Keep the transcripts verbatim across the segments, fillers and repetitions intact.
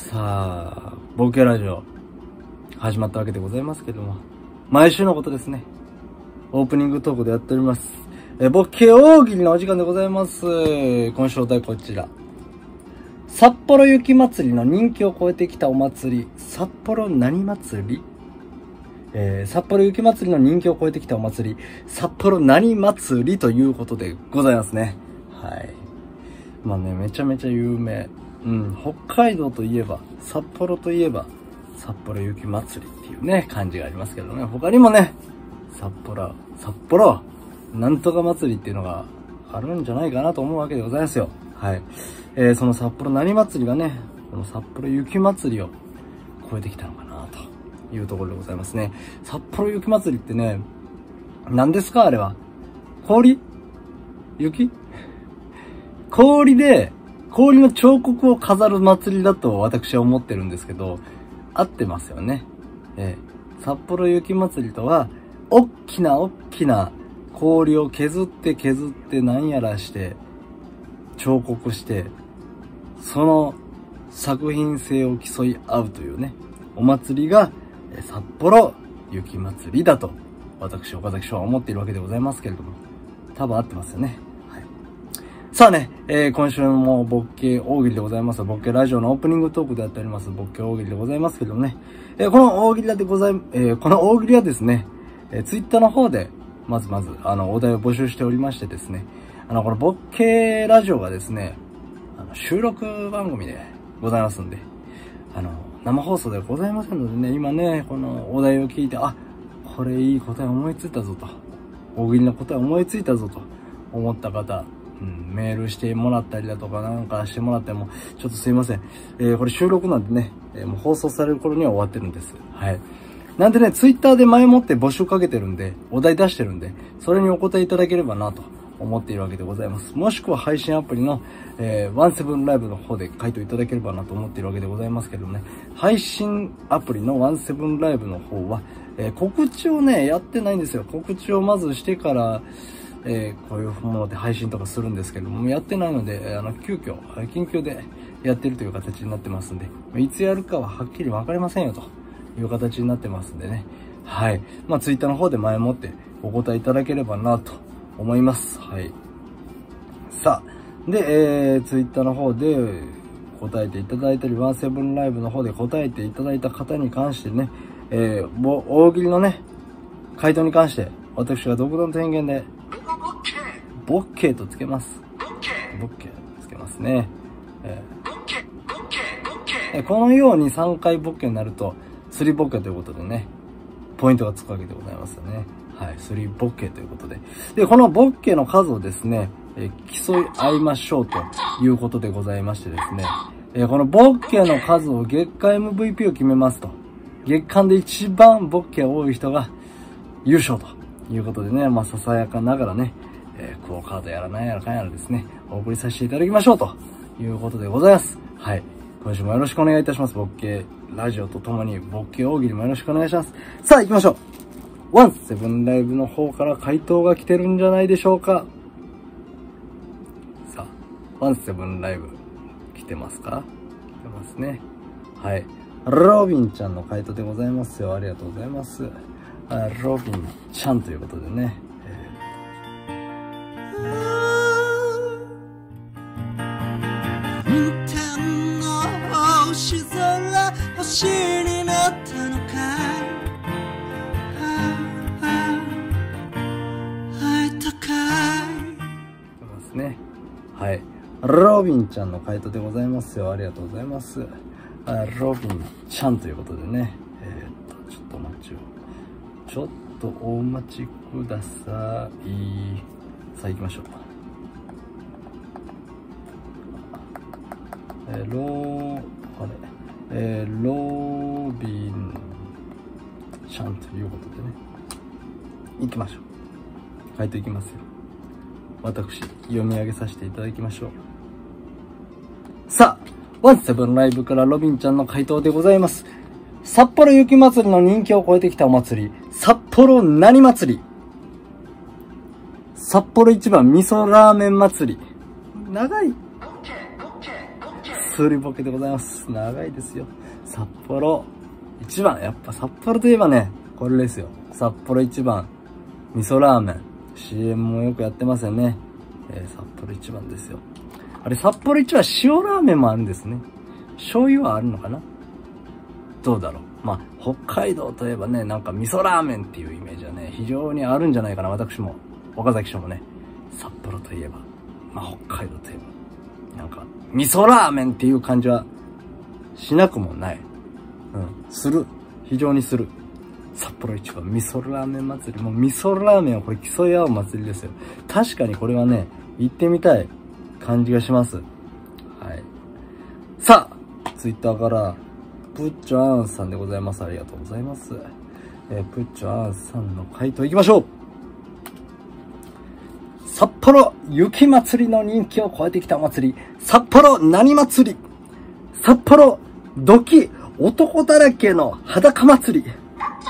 さあ、ボケラジオ、始まったわけでございますけども、毎週のことですね。オープニングトークでやっております。え、ボケ大喜利のお時間でございます。今週お題こちら。札幌雪まつりの人気を超えてきたお祭り、札幌何祭り？えー、札幌雪まつりの人気を超えてきたお祭り、札幌何祭りということでございますね。はい。まあね、めちゃめちゃ有名。うん、北海道といえば、札幌といえば、札幌雪まつりっていうね、感じがありますけどね。他にもね、札幌、札幌、なんとか祭りっていうのがあるんじゃないかなと思うわけでございますよ。はい。えー、その札幌何祭りがね、この札幌雪まつりを超えてきたのかなというところでございますね。札幌雪まつりってね、何ですかあれは。氷？雪？氷で、氷の彫刻を飾る祭りだと私は思ってるんですけど、合ってますよね。えー、札幌雪まつりとは、おっきなおっきな氷を削って削って何やらして、彫刻して、その作品性を競い合うというね、お祭りが札幌雪まつりだと、私、岡崎翔は思っているわけでございますけれども、多分合ってますよね。さあね、えー、今週もボッケ大喜利でございます。ボッケラジオのオープニングトークでやっております。ボッケ大喜利でございますけどね。えー、この大喜利でござい、えー、この大喜利はですね、えー、ツイッターの方で、まずまず、あの、お題を募集しておりましてですね、あの、このボッケラジオがですね、あの、収録番組でございますんで、あの、生放送ではございませんのでね、今ね、このお題を聞いて、あ、これいい答え思いついたぞと、大喜利の答え思いついたぞと思った方、うん、メールしてもらったりだとかなんかしてもらっても、ちょっとすいません。えー、これ収録なんでね、えー、もう放送される頃には終わってるんです。はい。なんでね、ツイッターで前もって募集かけてるんで、お題出してるんで、それにお答えいただければなと思っているわけでございます。もしくは配信アプリの、えー、ワンセブンライブの方で回答いただければなと思っているわけでございますけどね、配信アプリのワンセブンライブの方は、えー、告知をね、やってないんですよ。告知をまずしてから、えー、こういうもので配信とかするんですけども、やってないので、あの、急遽、緊急でやってるという形になってますんで、いつやるかははっきり分かりませんよという形になってますんでね。はい。まあ、ツイッターの方で前もってお答えいただければなと思います。はい。さあ、で、えー、ツイッターの方で答えていただいたり、ワンセブンライブの方で答えていただいた方に関してね、えー、大喜利のね、回答に関して、私が独断と偏見で、ボッケーとつけます。ボッケーつけますね。えー、このようにさんかいボッケーになると、スリーボッケーということでね、ポイントがつくわけでございますよね。はい、スリーボッケーということで。で、このボッケーの数をですね、えー、競い合いましょうということでございましてですね、えー、このボッケーの数を月間 エムブイピー を決めますと。月間で一番ボッケー多い人が優勝ということでね、まあ、ささやかながらね、えー、クオカードやらなんやらかんやらですね、お送りさせていただきましょうということでございます。はい。今週もよろしくお願いいたします。ボッケーラジオとともに、ボッケー大喜利もよろしくお願いします。さあ、行きましょう。ワンセブンライブの方から回答が来てるんじゃないでしょうか。さあ、ワンセブンライブ、来てますか？来てますね。はい。ロビンちゃんの回答でございますよ。ありがとうございます。あ、ロビンちゃんということでね。 星空星になったのかい、会えたかい。 ますね。はい。ロビンちゃんの回答でございますよ。ありがとうございます。あ、ロビンちゃんということでね。えー、っと、ちょっとお待ちを。ちょっとお待ちください。さあ行きましょう。えー、ロー、あれ、えー、ロビンちゃんということでね。行きましょう。回答いきますよ。私、読み上げさせていただきましょう。さあ、ワンセブンライブからロビンちゃんの回答でございます。札幌雪まつりの人気を超えてきたお祭り、札幌何祭り？札幌一番味噌ラーメン祭り。長い。 釣りボケでございます。長いですよ。札幌一番。やっぱ札幌といえばね、これですよ。札幌一番。味噌ラーメン。シーエム もよくやってますよね。えー、札幌一番ですよ。あれ、札幌一番塩ラーメンもあるんですね。醤油はあるのかな？どうだろう。まあ、北海道といえばね、なんか味噌ラーメンっていうイメージはね、非常にあるんじゃないかな。私も、岡崎署もね、札幌といえば、まあ、北海道といえば、なんか、味噌ラーメンっていう感じは、しなくもない。うん、する。非常にする。札幌一番味噌ラーメン祭り。もう味噌ラーメンはこれ競い合う祭りですよ。確かにこれはね、行ってみたい感じがします。はい。さあ、ツイッターから、プッチョアンさんでございます。ありがとうございます。えー、プッチョアンさんの回答いきましょう。札幌雪祭りの人気を超えてきたお祭り。札幌何祭り。札幌ドキ男だらけの裸祭り。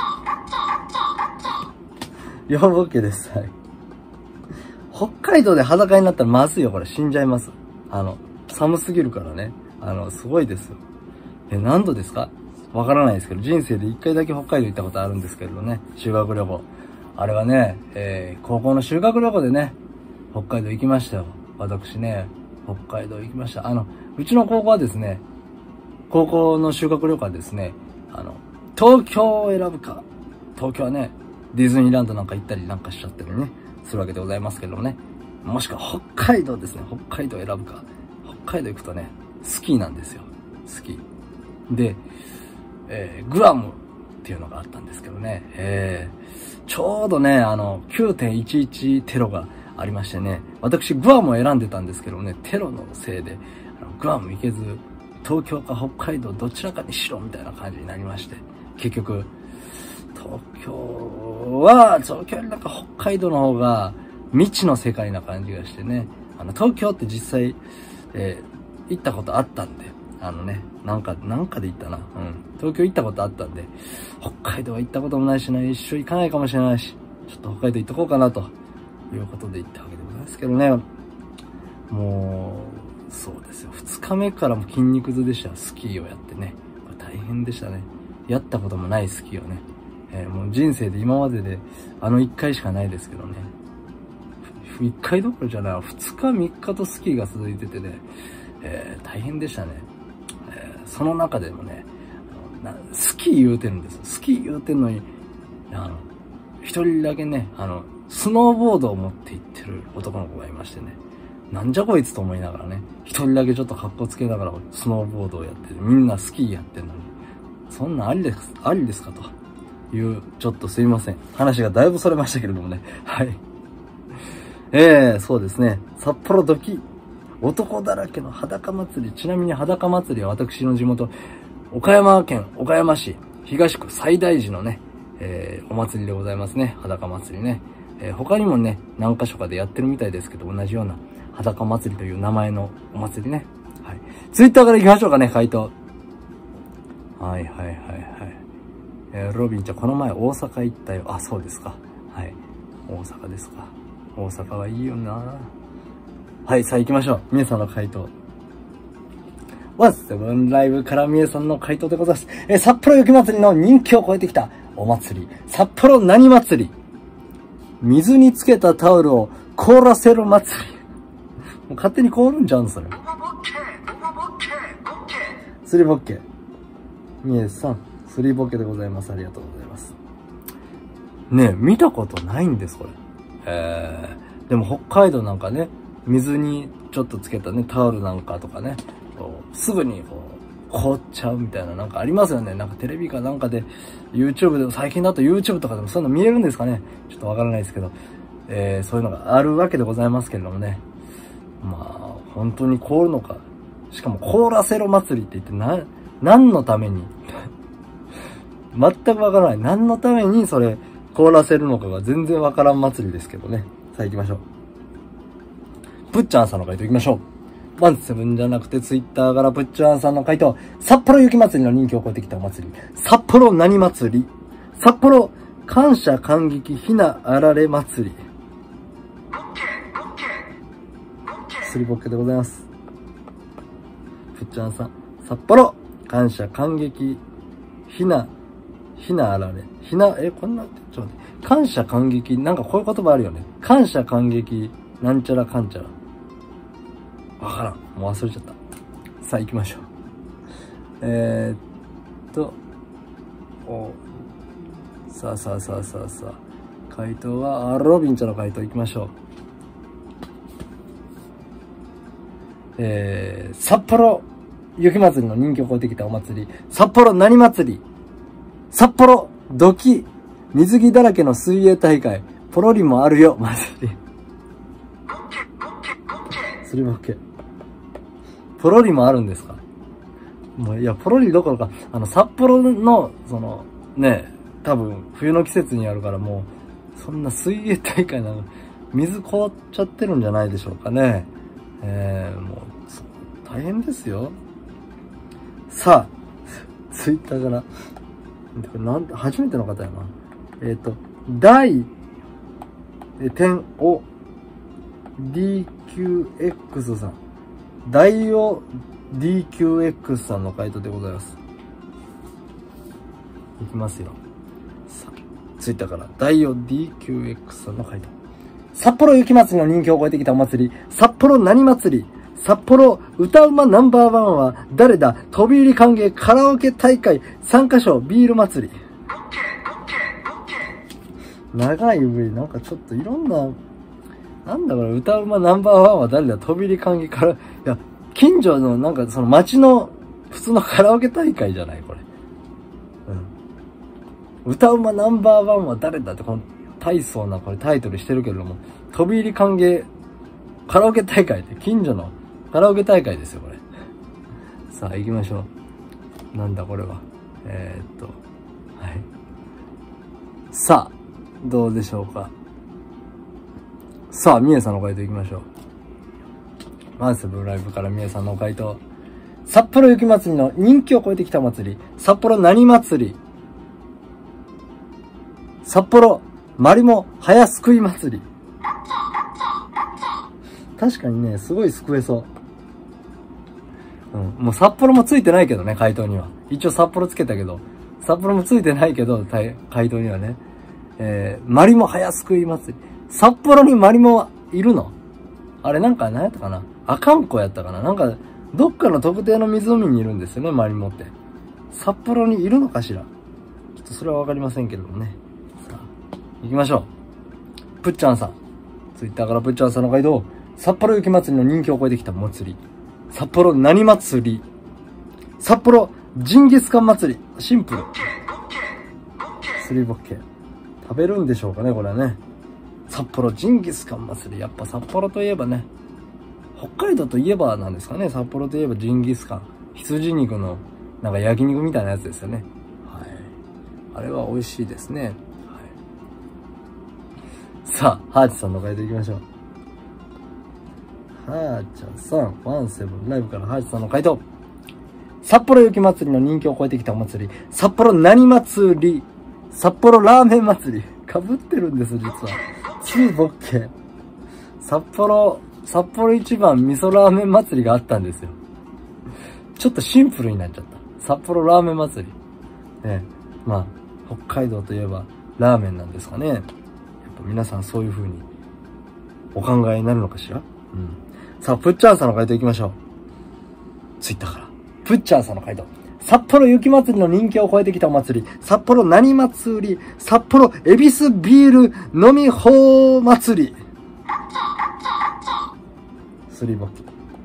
両ボケです。はい。北海道で裸になったらまずいよ、これ。死んじゃいます。あの、寒すぎるからね。あの、すごいですよ。え、何度ですか？わからないですけど、人生で一回だけ北海道行ったことあるんですけどね。修学旅行。あれはね、えー、高校の修学旅行でね、北海道行きましたよ。私ね、北海道行きました。あの、うちの高校はですね、高校の修学旅行はですね、あの、東京を選ぶか。東京はね、ディズニーランドなんか行ったりなんかしちゃったりね、するわけでございますけどもね。もしくは北海道ですね。北海道を選ぶか。北海道行くとね、スキーなんですよ。スキー。で、えー、グアムっていうのがあったんですけどね、えー、ちょうどね、あの、きゅうてんいちいち テロがありましてね、私グアムを選んでたんですけどね、テロのせいで、あのグアム行けず、東京か北海道どちらかにしろみたいな感じになりまして、結局、東京は、東京よりなんか北海道の方が未知の世界な感じがしてね、あの、東京って実際、えー、行ったことあったんで、あのね、なんか、なんかで行ったな。うん。東京行ったことあったんで、北海道は行ったこともないしな、一生行かないかもしれないし、ちょっと北海道行っとこうかな、ということで行ったわけでございますけどね。もう、そうですよ。二日目からも筋肉痛でした。スキーをやってね。大変でしたね。やったこともないスキーをね。えー、もう人生で今までで、あの一回しかないですけどね。一回どころじゃない。二日三日とスキーが続いててね、えー、大変でしたね。その中でもね、スキー言うてるんですよ。スキー言うてんのに、あの、一人だけね、あの、スノーボードを持って行ってる男の子がいましてね、なんじゃこいつと思いながらね、一人だけちょっと格好つけながらスノーボードをやってる。みんなスキーやってるのに、そんなんありです、ありですかという、ちょっとすいません。話がだいぶそれましたけれどもね。はい。えー、そうですね。札幌ドキ男だらけの裸祭り。ちなみに裸祭りは私の地元、岡山県岡山市東区最大寺のね、えー、お祭りでございますね。裸祭りね。えー、他にもね、何か所かでやってるみたいですけど、同じような裸祭りという名前のお祭りね。はい。ツイッターから行きましょうかね、回答。はいはいはいはい。えー、ロビンちゃん、この前大阪行ったよ。あ、そうですか。はい。大阪ですか。大阪はいいよな。はい、さあ行きましょう。みえさんの回答。ワンセブンライブからみえさんの回答でございます。えー、札幌雪まつりの人気を超えてきたお祭り。札幌何祭り。水につけたタオルを凍らせる祭り。もう勝手に凍るんじゃうん、それ。スリボッケ。みえさん、スリボッケでございます。ありがとうございます。ねえ、見たことないんです、これ。えー、でも北海道なんかね、水にちょっとつけたね、タオルなんかとかね、すぐにこう、凍っちゃうみたいななんかありますよね。なんかテレビかなんかで、YouTube で、最近だと YouTube とかでもそういうの見えるんですかね。ちょっとわからないですけど、えー、そういうのがあるわけでございますけれどもね。まあ、本当に凍るのか。しかも凍らせろ祭りって言ってな、何のために全くわからない。何のためにそれ凍らせるのかが全然わからん祭りですけどね。さあ行きましょう。プッチャンさんの回答行きましょう。ワンセブンじゃなくてツイッターからプッチャンさんの回答。札幌雪祭りの人気を超えてきたお祭り。札幌何祭り。札幌感謝感激ひなあられ祭り。スリボッケでございます。プッっちゃんさん。札幌、感謝、感激、ひな、ひなあられ。ひな、え、こんな、ちょっと待って。感謝、感激、なんかこういう言葉あるよね。感謝、感激、なんちゃらかんちゃら。わからん。もう忘れちゃった。さあ、行きましょう。えー、っと、おさあさあさあさあさあ。回答は、あロビンちゃんの回答行きましょう。えー、札幌雪祭りの人気を超えてきたお祭り。札幌何祭り。札幌土器水着だらけの水泳大会。ポロリもあるよ祭り。スリボッケ。ポロリもあるんですか。もういや、ポロリどころか、あの、札幌の、その、ね、多分、冬の季節にあるからもう、そんな水泳大会なの、水凍っちゃってるんじゃないでしょうかね。えー、もう、大変ですよ。さあ、ツイッターから、これなん、初めての方やな。えっ、ー、と、大、え、点を、ディーキューエックス さん。大を ディーキューエックス さんの回答でございます。いきますよ。さあ、ツイッターから、大を ディーキューエックス さんの回答。札幌雪祭りの人気を超えてきたお祭り。札幌何祭り。札幌歌うまナンバーワンは誰だ。飛び入り歓迎カラオケ大会参加賞ビール祭り。長い上になんかちょっといろんな、なんだこれ、歌うまナンバーワンは誰だ。飛び入り歓迎から、いや、近所のなんかその街の普通のカラオケ大会じゃないこれ。うん。歌うまナンバーワンは誰だってこの大層なこれタイトルしてるけれども、飛び入り歓迎カラオケ大会って近所のカラオケ大会ですよ、これ。さあ、行きましょう。なんだ、これは。えー、っと、はい。さあ、どうでしょうか。さあ、みえさんの回答行きましょう。マンセブンライブからみえさんの回答。札幌雪祭りの人気を超えてきた祭り。札幌何祭り。札幌マリモ早すくい祭り。確かにね、すごいすくえそう。うん。もう札幌もついてないけどね、回答には。一応札幌つけたけど、札幌もついてないけど、回答にはね。えー、マリモ早すくい祭り。札幌にマリモはいるの？あれなんか何やったかな？阿寒湖やったかな？なんか、どっかの特定の湖にいるんですよね、マリモって。札幌にいるのかしら？ちょっとそれはわかりませんけれどもね。さあ、行きましょう。ぷっちゃんさん。ツイッターからぷっちゃんさんの回答。札幌雪祭りの人気を超えてきた祭り。札幌何祭り。札幌ジンギスカン祭り。シンプル。スリーボッケ。食べるんでしょうかね、これはね。札幌ジンギスカン祭り。やっぱ札幌といえばね、北海道といえばなんですかね。札幌といえばジンギスカン。羊肉のなんか焼肉みたいなやつですよね。はい。あれは美味しいですね。はい。さあ、ハーチさんの回答いきましょう。はーちゃんさん、ワンセブンライブからハーチさんの回答。札幌雪祭りの人気を超えてきたお祭り。札幌何祭り。札幌ラーメン祭り。被ってるんです、実は。ついボッケ。札幌、札幌一番味噌ラーメン祭りがあったんですよ。ちょっとシンプルになっちゃった。札幌ラーメン祭り。ね、まあ、北海道といえばラーメンなんですかね。やっぱ皆さんそういう風にお考えになるのかしら。うん。さあ、プッチャーさんの回答行きましょう。ツイッターから。プッチャーさんの回答。札幌雪祭りの人気を超えてきたお祭り。札幌何祭り。札幌恵比寿ビール飲み放祭り。スリーボッキ。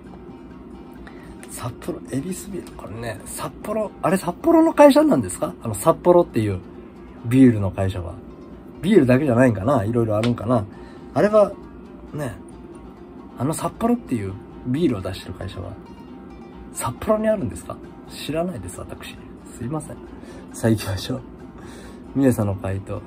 札幌恵比寿ビール。これね、札幌、あれ札幌の会社なんですか？あの札幌っていうビールの会社は。ビールだけじゃないんかな？いろいろあるんかな？あれは、ね、あの札幌っていうビールを出してる会社は、札幌にあるんですか？知らないです、私。すいません。さあ行きましょう。みえさんの回答。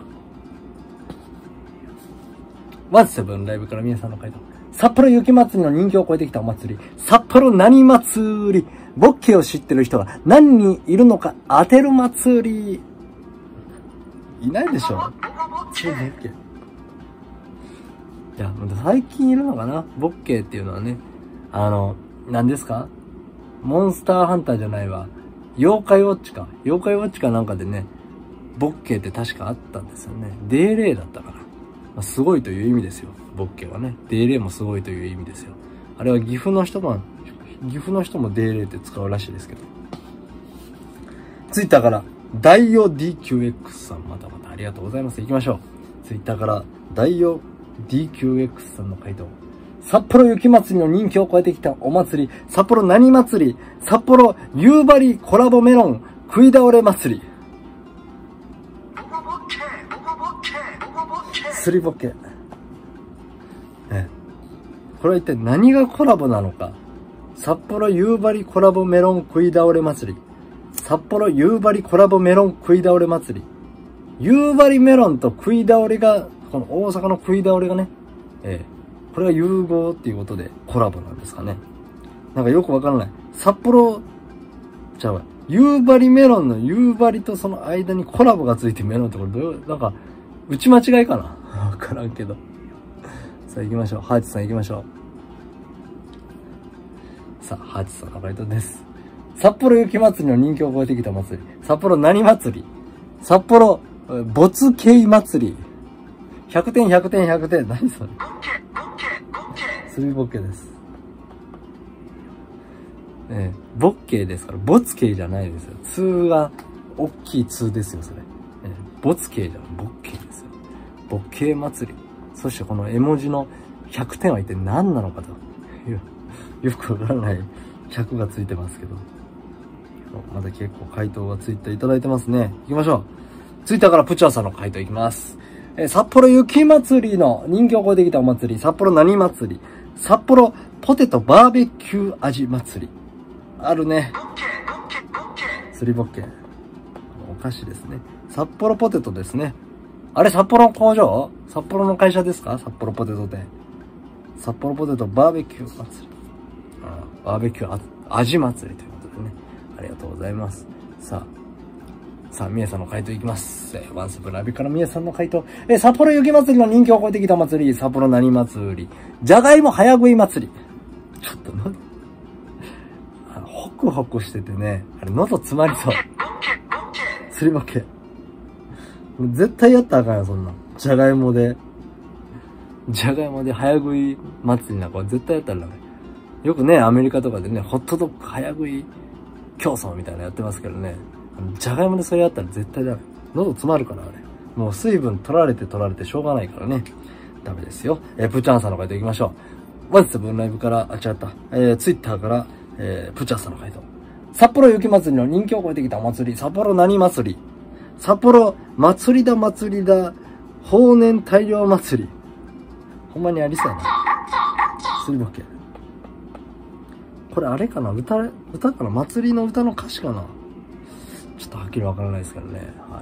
ワンセブンライブからみえさんの回答。札幌雪祭りの人気を超えてきたお祭り。札幌何祭り。ボッケを知ってる人が何人いるのか当てる祭り。いないでしょ。そうボッケ。いや、最近いるのかなボッケっていうのはね。あの、何ですかモンスターハンターじゃないわ。妖怪ウォッチか。妖怪ウォッチかなんかでね、ボッケーって確かあったんですよね。デーレーだったから。まあ、すごいという意味ですよ。ボッケーはね。デーレーもすごいという意味ですよ。あれは岐阜の人も、岐阜の人もデーレーって使うらしいですけど。ツイッターから、ダイオ ディーキューエックス さん、またまたありがとうございます。行きましょう。ツイッターから、ダイオ ディーキューエックス さんの回答。札幌雪まつりの人気を超えてきたお祭り、札幌何祭り、札幌夕張コラボメロン食い倒れ祭り。すりぼけ。え、これは一体何がコラボなのか。札幌夕張コラボメロン食い倒れ祭り。札幌夕張コラボメロン食い倒れ祭り。夕張メロンと食い倒れが、この大阪の食い倒れがね、ええ、これが融合っていうことでコラボなんですかね。なんかよくわからない。札幌、ちゃうわ。夕張メロンの夕張とその間にコラボがついてメロンってこれどういう、なんか、打ち間違いかなわからんけど。さあ行きましょう。ハーチさん行きましょう。さあ、ハーチさんの回答です。札幌雪まつりの人気を超えてきた祭り。札幌何祭り？札幌、没景祭り。ひゃくてんひゃくてんひゃくてん。何それ？すりぼけです。ええ、ボッケーですから、ボツケーじゃないですよ。通が、大きい通ですよ、それ。ええ、ボツケーじゃん、ボッケーですよ。ボッケー祭り。そしてこの絵文字のひゃくてんは一体何なのかと。よくわからないひゃくがついてますけど。まだ結構回答がツイッターいただいてますね。行きましょう。ツイッターからプチャーさんの回答いきます。えー、札幌雪まつりの人気を超えてきたお祭り。札幌何祭り？札幌ポテトバーベキュー味祭り。あるね。すりぼっけ。お菓子ですね。札幌ポテトですね。あれ札幌工場？札幌の会社ですか？札幌ポテト店。札幌ポテトバーベキュー祭り。ああ、バーベキュー味祭りということでね。ありがとうございます。さあ。さあ、みえさんの回答いきます。えー、ワンスプラビからみえさんの回答。えー、札幌雪まつりの人気を超えてきた祭り。札幌何祭り？じゃがいも早食い祭り。ちょっとの、あの、ホクホクしててね。あれ、喉詰まりそう。すりぼけ。絶対やったらあかんよ、そんな。じゃがいもで。じゃがいもで早食い祭りなんか絶対やったらダメ。よくね、アメリカとかでね、ホットドッグ早食い競争みたいなのやってますけどね。じゃがいもでそれやったら絶対ダメ。喉詰まるから、あれ。もう水分取られて取られてしょうがないからね。ダメですよ。えー、プチャンさんの回答いきましょう。ワンセブンライブから、あ、違った。えー、ツイッターから、えー、プチャンさんの回答。札幌雪まつりの人気を超えてきたお祭り。札幌何祭り？札幌祭りだ祭りだ。法然大量祭り。ほんまにありそうやな。すりぼけ。これあれかな？歌、歌かな？祭りの歌の歌詞かな？ちょっとはっきりわからないですけどね。はい。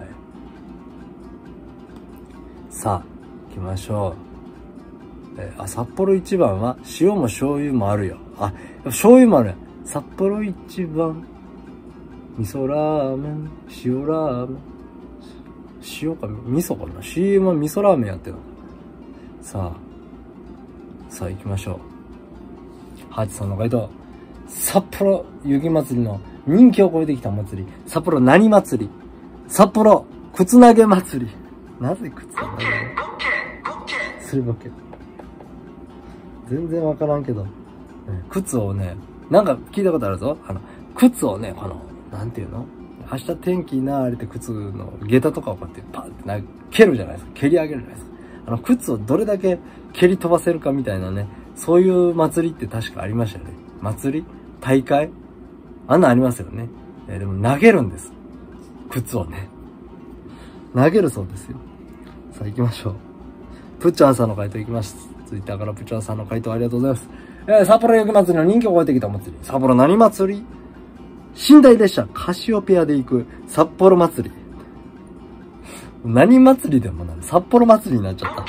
さあ、行きましょう。えー、あ、札幌一番は塩も醤油もあるよ。あ、醤油もある。札幌一番、味噌ラーメン、塩ラーメン、塩か味噌かな？ シーエム は味噌ラーメンやってるの。さあ、さあ行きましょう。ハチさんの回答。札幌雪まつりの人気を超えてきたお祭り。札幌何祭り？札幌靴投げ祭り。なぜ靴投げる？すりぼけ。全然わからんけど。靴をね、なんか聞いたことあるぞ。あの、靴をね、この、なんていうの？明日天気なーれて靴の下駄とかをこうやってパンってな蹴るじゃないですか。蹴り上げるじゃないですか。あの、靴をどれだけ蹴り飛ばせるかみたいなね、そういう祭りって確かありましたよね。祭り？大会？あんなんありますよね。えー、でも投げるんです。靴をね。投げるそうですよ。さあ行きましょう。プッチャンさんの回答いきます。ツイッターからプッチャンさんの回答ありがとうございます。えー、札幌雪まつりの人気を超えてきたお祭り。札幌何祭り？寝台列車カシオペアで行く札幌祭り。何祭りでもなる。札幌祭りになっちゃった。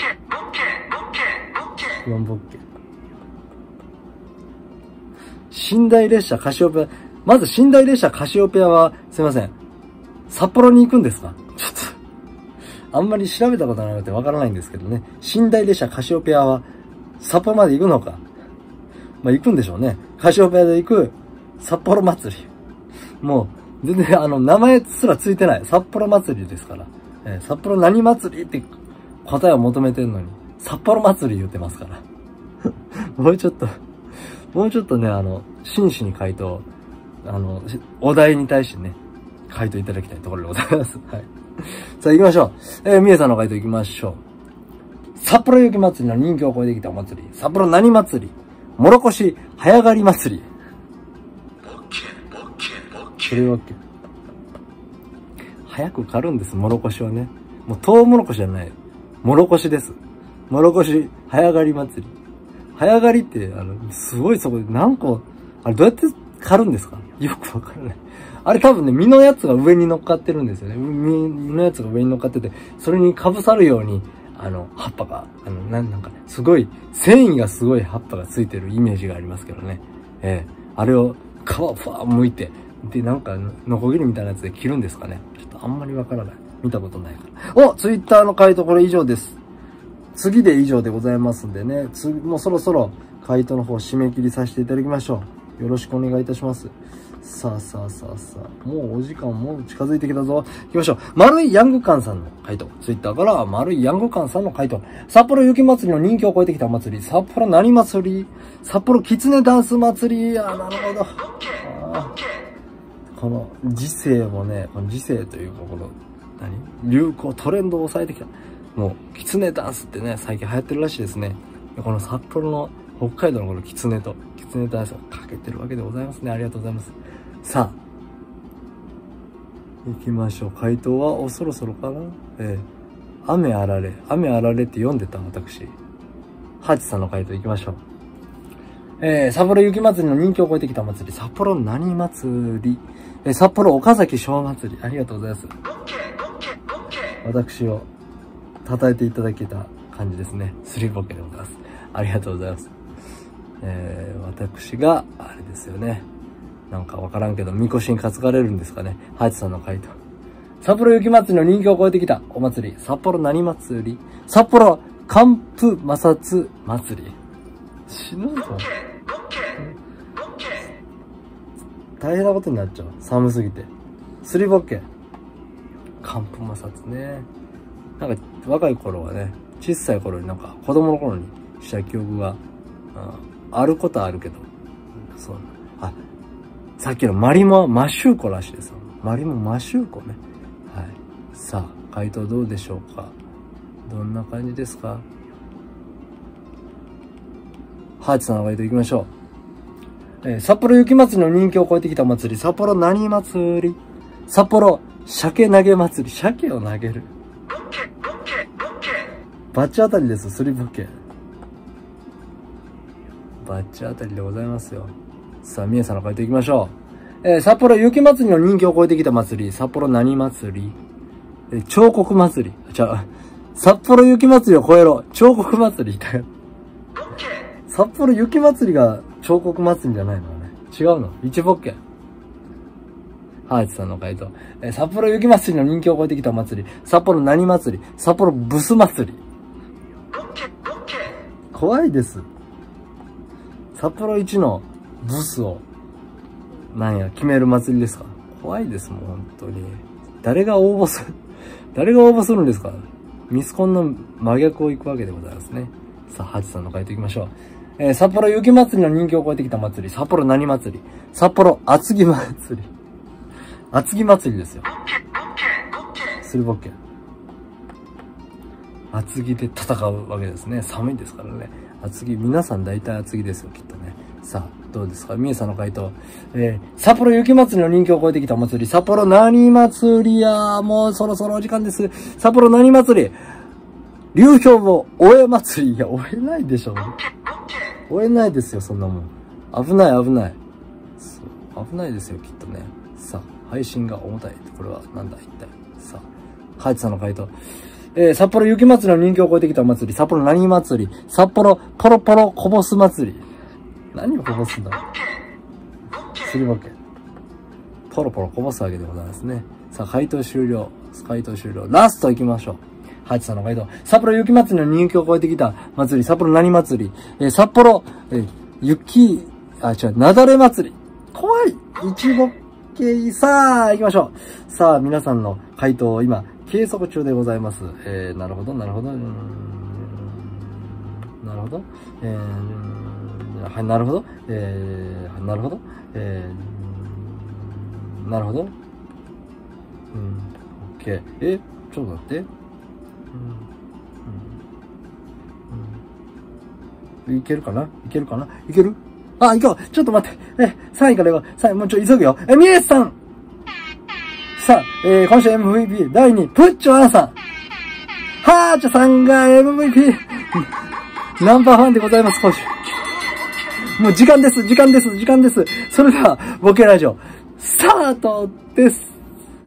よんボッケ。寝台列車カシオペア。まず寝台列車カシオペアは、すいません。札幌に行くんですか？ちょっと、あんまり調べたことなくてわからないんですけどね。寝台列車カシオペアは、札幌まで行くのか。まあ行くんでしょうね。カシオペアで行く札幌祭り。もう、全然あの、名前すらついてない。札幌祭りですから。えー、札幌何祭りって答えを求めてんのに、札幌祭り言ってますから。もうちょっと、もうちょっとね、あの、真摯に回答、あの、お題に対してね、回答いただきたいところでございます。はい。さあ行きましょう。えー、みえさんの回答行きましょう。札幌雪まつりの人気を超えてきたお祭り。札幌何祭り？もろこし早刈り祭り。それは早く刈るんです、もろこしはね。もうトウモロコシじゃない。もろこしです。もろこし早刈り祭り。早刈りって、あの、すごいそこで何個、あれどうやって刈るんですか？よくわからない。あれ多分ね、実のやつが上に乗っかってるんですよね。実のやつが上に乗っかってて、それにかぶさるように、あの、葉っぱが、あの、なん、なんかね、すごい、繊維がすごい葉っぱがついてるイメージがありますけどね。ええー、あれを皮をふわー剥いて、で、なんか、ノコギリみたいなやつで切るんですかね。ちょっとあんまりわからない。見たことないから。お！ツイッターの回答これ以上です。次で以上でございますんでね。つ、もうそろそろ回答の方締め切りさせていただきましょう。よろしくお願いいたします。さあさあさあさあ。もうお時間もう近づいてきたぞ。行きましょう。丸いヤングカンさんの回答。ツイッターから丸いヤングカンさんの回答。札幌雪まつりの人気を超えてきたお祭り。札幌何祭り？札幌キツネダンス祭り。あー、なるほど。あこの時世もね、この時世というか、この、何？流行、トレンドを抑えてきた。もう、キツネダンスってね、最近流行ってるらしいですね。この札幌の北海道のこのキツネと、キツネダンスをかけてるわけでございますね。ありがとうございます。さあ、行きましょう。回答はおそろそろかな。ええー、雨あられ。雨あられって読んでた私。ハチさんの回答行きましょう。えー、札幌雪まつりの人気を超えてきた祭り。札幌何祭り？えー、札幌岡崎小祭り。ありがとうございます。私を称えていただけた感じですね。スリーボケでございます。ありがとうございます。えー、私が、あれですよね。なんかわからんけど、みこしに担がれるんですかね。ハチさんの回答。札幌雪まつりの人気を超えてきたお祭り。札幌何祭り？札幌寒風摩擦祭り。死ぬぞ。大変なことになっちゃう。寒すぎて。スリボッケ。寒風摩擦ね。なんか若い頃はね、小さい頃になんか子供の頃にした記憶が、あ, あることはあるけど、そう。あ、さっきのマリモはマシューコらしいですよ。マリモマシューコね。はい。さあ、回答どうでしょうか。どんな感じですか。ハーチさんの回答行きましょう。えー、札幌雪まつりの人気を超えてきた祭り。札幌何祭り？札幌鮭投げ祭り。鮭を投げる。バッチあたりです。スリボケ。バッチあたりでございますよ。さあ、みえさんの回答行きましょう。えー、札幌雪まつりの人気を超えてきた祭り。札幌何祭り？えー、彫刻祭り。じゃあ、札幌雪まつりを超えろ。彫刻祭り。札幌雪まつりが彫刻祭りじゃないのね。違うの？一ボッケ。ハーチさんの回答。えー、札幌雪まつりの人気を超えてきた祭り。札幌何祭り？札幌ブス祭り。怖いです。札幌一のブスを、なんや、決める祭りですか？怖いです、もう本当に。誰が応募する、誰が応募するんですか？ミスコンの真逆を行くわけでございますね。さあ、ハチさんの回答行きましょう。えー、札幌雪まつりの人気を超えてきた祭り。札幌何祭り？札幌厚木祭り。厚木祭りですよ。スリボッケ。厚木で戦うわけですね。寒いですからね。厚木、皆さん大体厚木ですよ、きっとね。さあ、どうですか？みえさんの回答。えー、札幌雪まつりの人気を超えてきた祭り。札幌何祭りや、もうそろそろお時間です。札幌何祭り？流氷も終え祭り。いや、終えないでしょ。終えないですよ、そんなもん。危ない、危ない。そう、危ないですよ、きっとね。さあ、配信が重たい。これはなんだ、一体。さあ、ハイチさんの回答。えー、札幌雪まつりの人気を超えてきた祭り。札幌何祭り？札幌ポロポロこぼす祭り。何をこぼすんだ？するわけ。ポロポロこぼすわけでございますね。さあ、回答終了。回答終了。ラスト行きましょう。ハチさんの回答。札幌雪まつりの人気を超えてきた祭り。札幌何祭り？えー、札幌、えー、雪、あ、違う、なだれ祭り。怖い。 いちボッケ。さあ、行きましょう。さあ、皆さんの回答を今、計測中でございます。えー、なるほど、なるほど。うーんなるほど。えー、はい、なるほど。えー、なるほど。えー、なるほど。うん、OK。え、ちょっと待って。うん、うん、いけるかないけるかないけるあ、行こうちょっと待ってえ、さんいから行こう。さんい、もうちょ、急ぐよ。え、みえさんさあ、えー、今週 エムブイピー だいに、プッチョアンさん。はーちゃさんが エムブイピー ナンバーワンでございます、今週。もう時間です、時間です、時間です。それでは、ボケラジオ、スタートです。